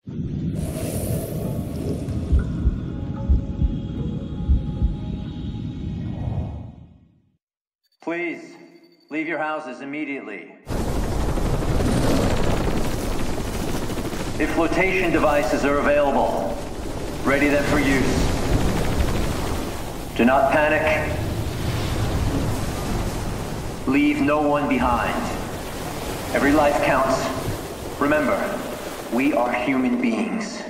Please, leave your houses immediately. If flotation devices are available, ready them for use. Do not panic. Leave no one behind. Every life counts. Remember, we are human beings.